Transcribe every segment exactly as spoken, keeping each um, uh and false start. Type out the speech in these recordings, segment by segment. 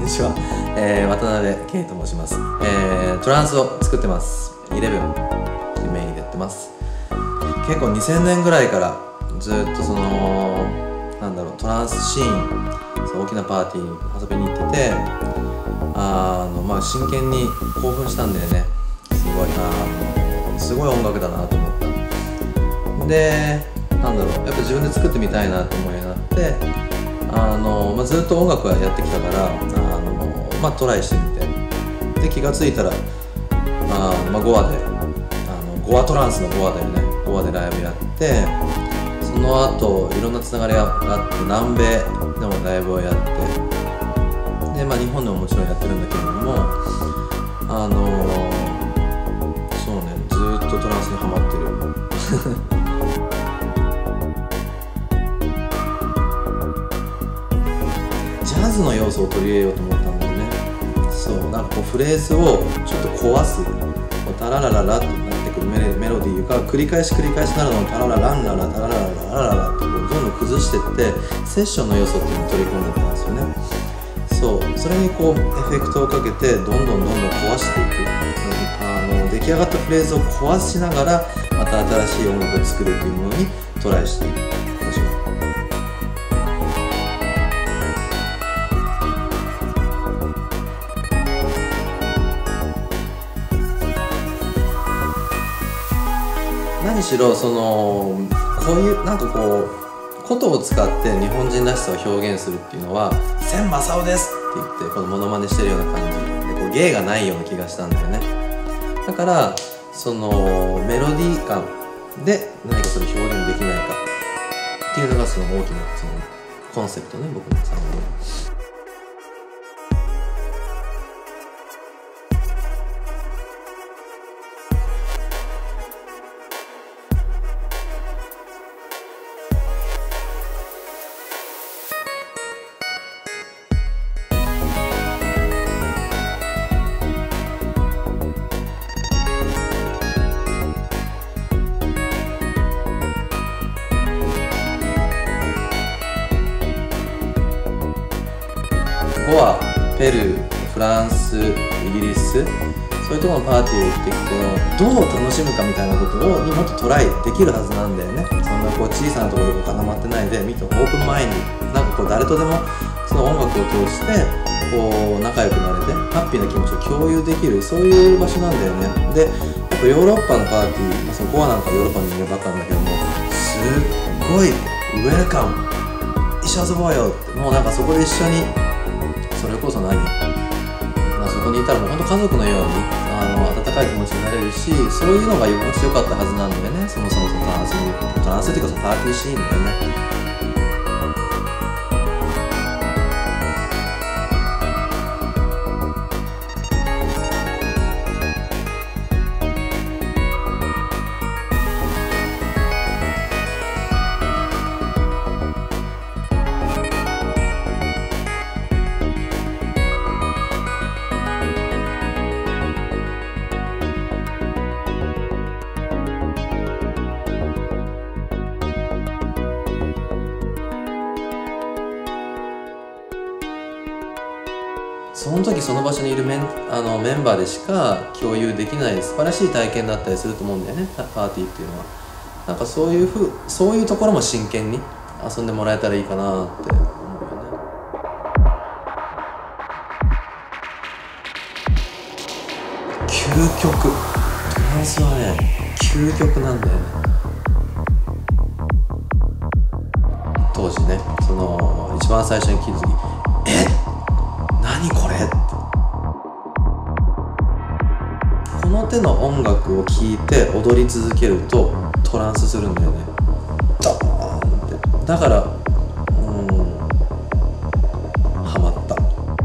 にちは、えー、渡辺圭と申します、えー、トランスを作ってます。イレブンメインでやってます。結構にせんねんぐらいからずっとそのなんだろうトランスシーン、その大きなパーティーに遊びに行ってて、あのまあ真剣に興奮したんだよね。すごいあのすごい音楽だなと思った。でなんだろうやっぱ自分で作ってみたいなと思いになって、あの、まあ、ずっと音楽はやってきたからあの、まあ、トライしてみて、で気がついたらあ、まあ、ゴアであのゴアトランスのゴアだよね。ゴアでライブやって、その後いろんなつながりがあって南米でもライブをやって、で、まあ、日本でももちろんやってるんだけれども、あのそうねずっとトランスにハマってるジャズの要素を取り入れようと思ったんだよね。そうなんかこうフレーズをちょっと壊す、こうタララララってなってくるメメロディーが繰り返し繰り返しなるのをタララランララタララララララってこうどんどん崩していってセッションの要素っていうのを取り込んでたんですよね。そうそれにこうエフェクトをかけてどんどんどんどん壊していく、あの出来上がったフレーズを壊しながらまた新しい音楽を作るっていうものにトライしていく。何しろそのこういうなんかこう琴を使って日本人らしさを表現するっていうのは千正雄ですって言ってこのモノマネしてるような感じでこう芸がないような気がしたんだよね。だからそのメロディー感で何かそれ表現できないかっていうのがその大きなそのコンセプトね、僕のサウンド。ゴア、ペルー、フランス、イギリス、そういうところのパーティーを行ってきてどう楽しむかみたいなことをにもっとトライできるはずなんだよね。そんなこう小さなところで固まってないで、見てオープンマインド、なんかこう誰とでもその音楽を通してこう仲良くなれてハッピーな気持ちを共有できる、そういう場所なんだよね。でやっぱヨーロッパのパーティー、そのゴアなんかヨーロッパの人間ばっかなんだけども、すっごいウェルカム、一緒遊ぼうよって、もうなんかそこで一緒にそれこそ何、まあ、そこにいたらもうほんと家族のようにあの温かい気持ちになれるし、そういうのがもちろん良かったはずなんだよね。そもそもそのトランスにトランスっていうかそのパーティーシーンだよね。その時その場所にいるメン、あのメンバーでしか共有できない素晴らしい体験だったりすると思うんだよね、パーティーっていうのは。なんかそういうふうそういうところも真剣に遊んでもらえたらいいかなって思うよね。究極トランスはね究極なんだよね。当時ねその一番最初に聞いた時えっ何これって、この手の音楽を聴いて踊り続けるとトランスするんだよね。ドーンって。だからうんハマった。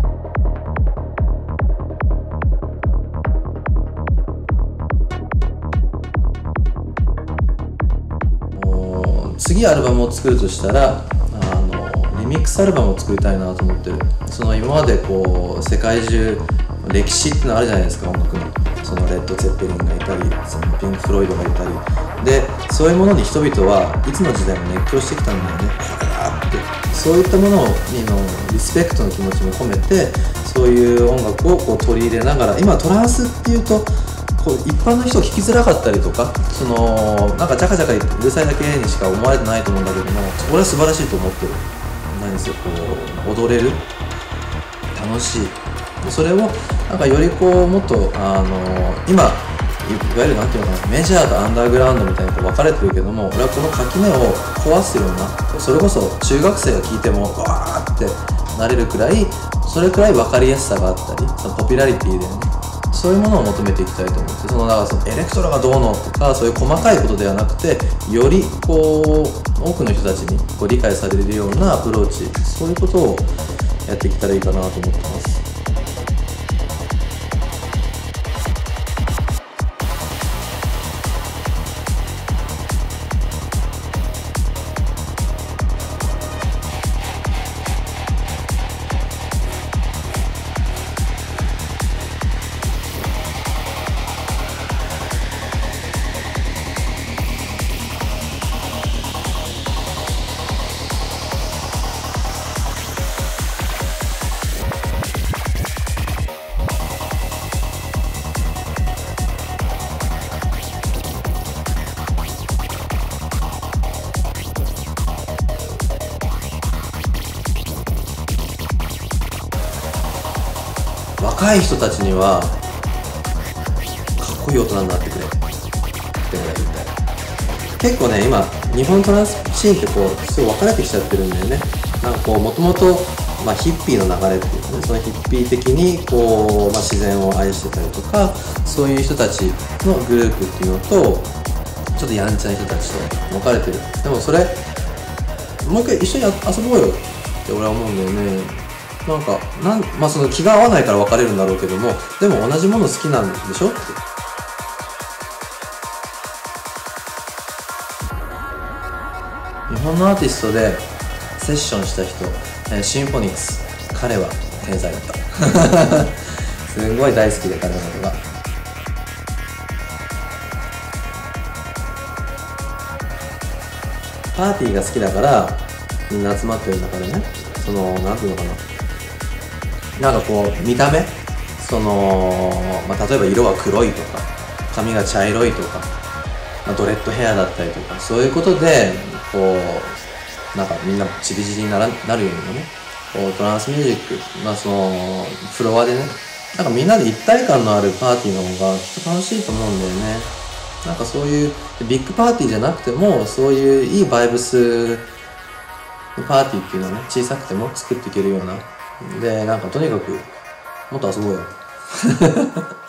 もう次アルバムを作るとしたらリミックスアルバムを作りたいなと思ってる。その今までこう世界中歴史ってのあるじゃないですか、音楽の。そのレッド・ツェッペリンがいたり、そのピンク・フロイドがいたり、 でそういうものに人々はいつの時代も熱狂してきたんだよね。これだって、そういったものにのリスペクトの気持ちも込めて、そういう音楽をこう取り入れながら、今トランスっていうとこう一般の人が聴きづらかったりとか、そのなんかジャカジャカ言ってうるさいだけにしか思われてないと思うんだけども、これは素晴らしいと思ってる。何ですよ、こう踊れる、楽しい、それをなんかよりこうもっとあの今いわゆるなんていうのかな、メジャーとアンダーグラウンドみたいにこう分かれてるけども、俺はこの垣根を壊すような、それこそ中学生が聴いてもわーってなれるくらい、それくらい分かりやすさがあったり、そのポピュラリティでね、そういうものを求めていきたいと思って、そのだからそのエレクトロがどうのとかそういう細かいことではなくて、よりこう多くの人たちにこう理解されるようなアプローチ、そういうことをやっていけたらいいかなと思ってます。若い人たちにはかっこいい大人になってくれってのが言いたい。結構ね、今日本トランスシーンってこうすごい分かれてきちゃってるんだよね。なんかこうもともとまあヒッピーの流れっていうかね、そのヒッピー的にこう、まあ、自然を愛してたりとか、そういう人たちのグループっていうのと、ちょっとやんちゃな人たちと分かれてる。でもそれもう一回一緒に遊ぼうよって俺は思うんだよね。なんかなん、まあ、その気が合わないから別れるんだろうけども、でも同じもの好きなんでしょって。日本のアーティストでセッションした人、えー、シンフォニクス、彼は天才だったすんごい大好きで、彼のことが。パーティーが好きだからみんな集まってる中でね、そのなんていうのかな、なんかこう見た目、その、まあ、例えば色は黒いとか髪が茶色いとか、まあ、ドレッドヘアだったりとか、そういうことでこうなんかみんなチリチリにならなるようなね、こうトランスミュージック、まあそのフロアでね、なんかみんなで一体感のあるパーティーの方がきっと楽しいと思うんだよね。なんかそういうビッグパーティーじゃなくても、そういういいバイブスのパーティーっていうのはね、小さくても作っていけるような。で、なんかとにかくもっと遊ぼうよ